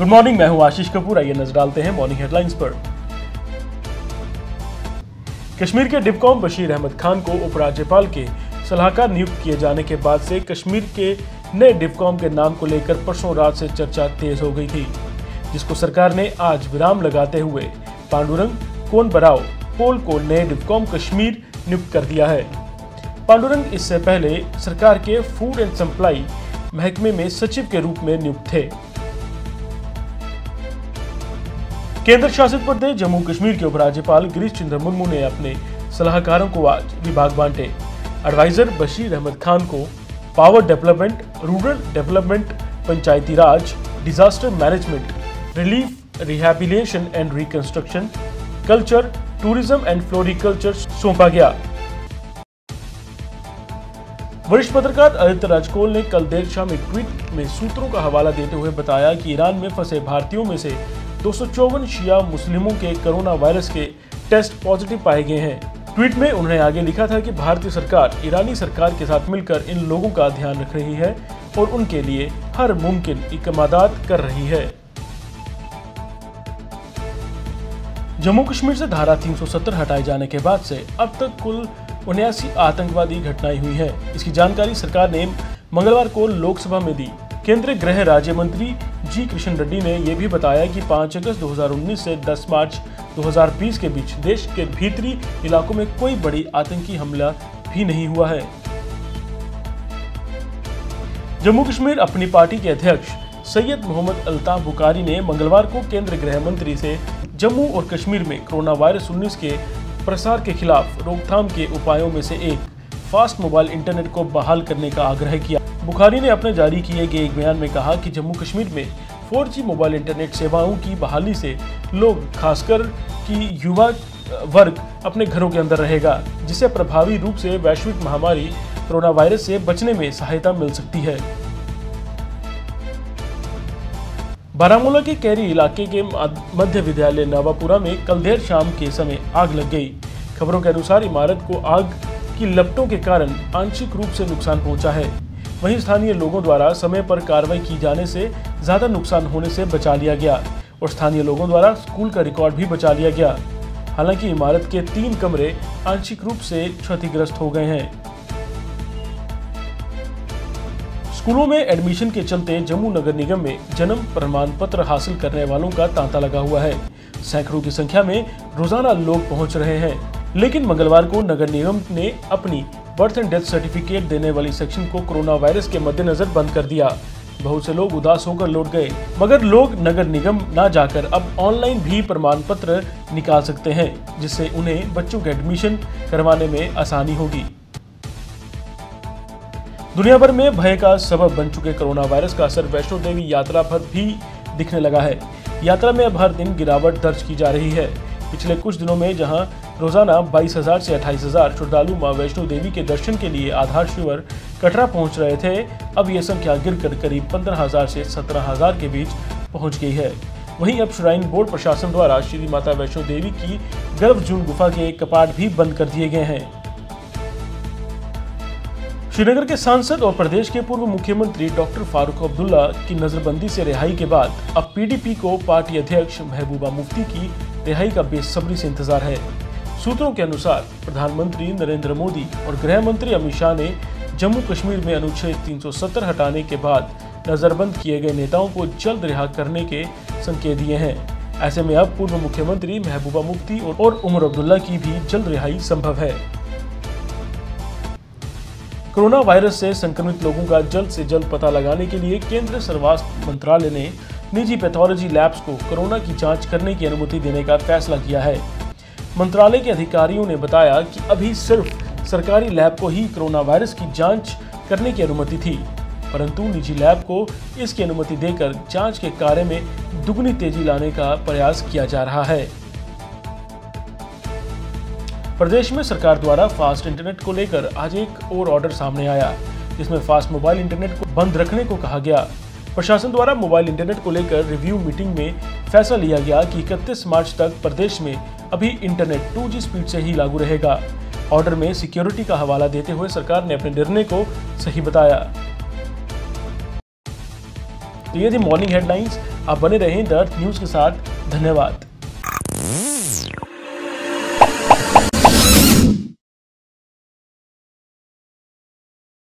Good morning, मैं हूं आशीष कपूर। आइए नजर डालते हैं मॉर्निंग हेडलाइंस पर। कश्मीर के डिप्कॉम बशीर अहमद खान को उपराज्यपाल के सलाहकार नियुक्त किए जाने के बाद से कश्मीर के नए डिप्कॉम के नाम को लेकर परसों रात से चर्चा तेज हो गई थी, जिसको सरकार ने आज विराम लगाते हुए पांडुरंग कोनबराव पोल को नए डिप्कॉम कश्मीर नियुक्त कर दिया है। पांडुरंग इससे पहले सरकार के फूड एंड सप्लाई महकमे में सचिव के रूप में नियुक्त थे। केंद्र शासित प्रदेश जम्मू कश्मीर के उपराज्यपाल गिरीश चंद्र मुर्मू ने अपने सलाहकारों को आज विभाग बांटे। एडवाइजर बशीर अहमद खान को power development, rural development, Panchayati Raj, disaster management, relief, rehabilitation and reconstruction, culture, tourism and floriculture सौंपा गया। वरिष्ठ पत्रकार आदित्य राजकोल ने कल देर शाम एक ट्वीट में सूत्रों का हवाला देते हुए बताया कि ईरान में फंसे भारतीयों में से 254 शिया मुस्लिमों के कोरोना वायरस के टेस्ट पॉजिटिव पाए गए हैं। ट्वीट में उन्होंने आगे लिखा था कि भारतीय सरकार ईरानी सरकार के साथ मिलकर इन लोगों का ध्यान रख रही है और उनके लिए हर मुमकिन इकदाम कर रही है। जम्मू कश्मीर से धारा 370 हटाए जाने के बाद से अब तक कुल 79 आतंकवादी घटनाएं हुई हैं। इसकी जानकारी सरकार ने मंगलवार को लोकसभा में दी। केंद्रीय गृह राज्य मंत्री जी किशन रेड्डी ने यह भी बताया कि 5 अगस्त 2019 से 10 मार्च 2020 के बीच देश के भीतरी इलाकों में कोई बड़ी आतंकी हमला भी नहीं हुआ है। जम्मू कश्मीर अपनी पार्टी के अध्यक्ष सैयद मोहम्मद अल्ताफ बुखारी ने मंगलवार को केंद्रीय गृह मंत्री से जम्मू और कश्मीर में कोरोना वायरस 19 के प्रसार के खिलाफ रोकथाम के उपायों में से एक फास्ट मोबाइल इंटरनेट को बहाल करने का आग्रह किया। बुखारी ने अपने जारी किए गए एक बयान में कहा कि जम्मू कश्मीर में 4G मोबाइल इंटरनेट सेवाओं की बहाली से लोग, खासकर कि युवा वर्ग, अपने घरों के अंदर रहेगा, जिससे प्रभावी रूप से वैश्विक महामारी कोरोना वायरस से बचने में सहायता मिल सकती है। बारामूला के कैरी इलाके के मध्य विद्यालय नवापुरा में कल देर शाम के समय आग लग गई। खबरों के अनुसार इमारत को आग की लपटों के कारण आंशिक रूप से नुकसान पहुंचा है। वहीं स्थानीय लोगों द्वारा समय पर कार्रवाई की जाने से ज्यादा नुकसान होने से बचा लिया गया और स्थानीय लोगों द्वारा स्कूल का रिकॉर्ड भी बचा लिया गया। हालांकि इमारत के 3 कमरे आंशिक रूप से क्षतिग्रस्त हो गए हैं। स्कूलों में एडमिशन के चलते जम्मू नगर निगम में जन्म प्रमाण पत्र हासिल करने वालों का तांता लगा हुआ है। सैकड़ों की संख्या में रोजाना लोग पहुंच रहे हैं, लेकिन मंगलवार को नगर निगम ने अपनी बर्थ एंड डेथ सर्टिफिकेट देने वाली सेक्शन को कोरोना वायरस के मद्देनजर बंद कर दिया। बहुत से लोग उदास होकर लौट गए, मगर लोग नगर निगम न जाकर अब ऑनलाइन भी प्रमाण पत्र निकाल सकते हैं, जिससे उन्हें बच्चों के एडमिशन करवाने में आसानी होगी। दुनिया भर में भय का सबब बन चुके कोरोना वायरस का असर वैष्णो देवी यात्रा पर भी दिखने लगा है। यात्रा में अब हर दिन गिरावट दर्ज की जा रही है। पिछले कुछ दिनों में जहां रोजाना 22,000 से 28,000 श्रद्धालु मां वैष्णो देवी के दर्शन के लिए आधार शिविर कटरा पहुंच रहे थे, अब यह संख्या गिरकर करीब 15,000 से 17,000 के बीच पहुंच गई है। वहीं अब श्राइन बोर्ड प्रशासन द्वारा श्री माता वैष्णो देवी की गर्भजून गुफा के कपाट भी बंद कर दिए गए हैं। श्रीनगर के सांसद और प्रदेश के पूर्व मुख्यमंत्री डॉक्टर फारूक अब्दुल्ला की नजरबंदी से रिहाई के बाद अब पीडीपी को पार्टी अध्यक्ष महबूबा मुफ्ती की रिहाई का बेसब्री से इंतजार है। सूत्रों के अनुसार प्रधानमंत्री नरेंद्र मोदी और गृह मंत्री अमित शाह ने जम्मू कश्मीर में अनुच्छेद 370 हटाने के बाद नजरबंद किए गए नेताओं को जल्द रिहा करने के संकेत दिए हैं। ऐसे में अब पूर्व मुख्यमंत्री महबूबा मुफ्ती और उमर अब्दुल्ला की भी जल्द रिहाई संभव है। कोरोना वायरस से संक्रमित लोगों का जल्द से जल्द पता लगाने के लिए केंद्रीय स्वास्थ्य मंत्रालय ने निजी पैथोलॉजी लैब्स को कोरोना की जांच करने की अनुमति देने का फैसला किया है। मंत्रालय के अधिकारियों ने बताया कि अभी सिर्फ सरकारी लैब को ही कोरोना वायरस की जांच करने की अनुमति थी, परंतु निजी लैब को इसकी अनुमति देकर जांच के कार्य में दुगनी तेजी लाने का प्रयास किया जा रहा है। प्रदेश में सरकार द्वारा फास्ट इंटरनेट को लेकर आज एक और ऑर्डर सामने आया, जिसमें फास्ट मोबाइल इंटरनेट को बंद रखने को कहा गया। प्रशासन द्वारा मोबाइल इंटरनेट को लेकर रिव्यू मीटिंग में फैसला लिया गया कि 31 मार्च तक प्रदेश में अभी इंटरनेट 2G स्पीड से ही लागू रहेगा। ऑर्डर में सिक्योरिटी का हवाला देते हुए सरकार ने अपने निर्णय को सही बताया। तो ये थी मॉर्निंग हेडलाइंस। आप बने रहें द अर्थ न्यूज़ के साथ। धन्यवाद।